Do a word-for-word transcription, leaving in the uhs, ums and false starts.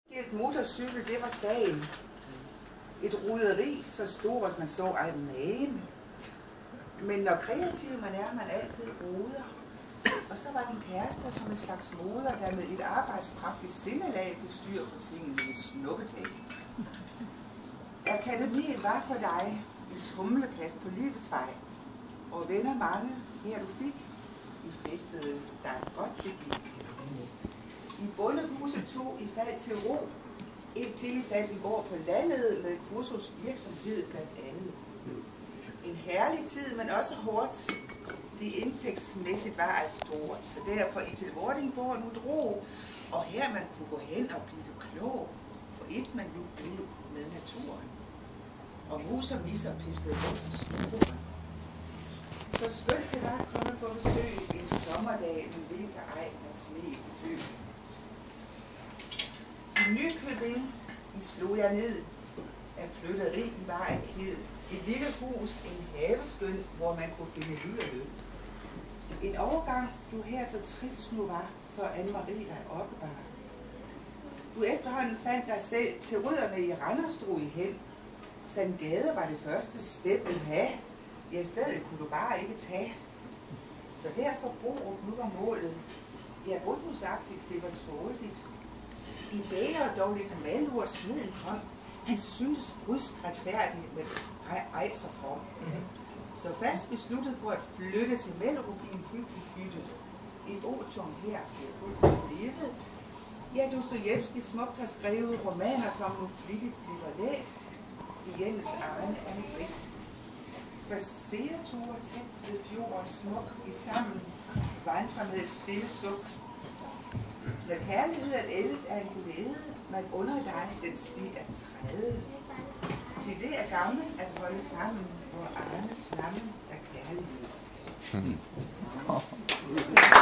Et motorcykel, det var sagen. Et roderi så stort, at man så ej magen. Men når kreativ man er, man altid roder. Og så var din kæreste som en slags moder, der med et arbejdspraktisk sindelag fik styr på tingene i et snuppetag. Akademiet var for dig en tumleplads på livets vej. Og venner mange, her du fik, I festede dig godt det gik. I bondehuset tog I fald til ro, indtil I faldt i går på landet med kursusvirksomhed blandt andet. En herlig tid, men også hårdt. De indtægtsmæssigt var alt stort, så derfor I til Vordingborg nu drog, og her man kunne gå hen og blive klog, for et man nu blev med naturen. Og mus og misser piskede rundt i snoren. Så skønt det var at komme på besøg en sommerdag, men vinter ej med sne fø. I Nykøbing, I slog jeg ned, af flytteri I var en ked. Et lille hus, en haveskøn, hvor man kunne finde ly og løn. En overgang, du her så trist nu var, så Anne-Marie dig opbevar. Du efterhånden fandt dig selv til rydderne i Randers drog I hen. Sandgade var det første step du have. Ja, stedet kunne du bare ikke tage. Så derfor Borup nu var målet. Ja, bundhusagtigt, det var tåligt. I bæger dog lidt malurt smeden kom. Han syntes brysk retfærdigt, men ej, ej så from. Mm-hmm. Så fast besluttet på at flytte til Mellerup i en hyggelig bytte. Et otium her bliver fuldt levet. Ja, Dostojevskij smukt har skrevet romaner, som nu flittigt bliver læst. I hjemmets egen er det bedst. Spacereture tæt ved fjorden smuk i sammen, vandrer med et stille suk. Med kærlighed at ældes er en glæde, man under dig den sti at træde. Så det er gammel at holde sammen, hvor Arne flammen er kærlighed.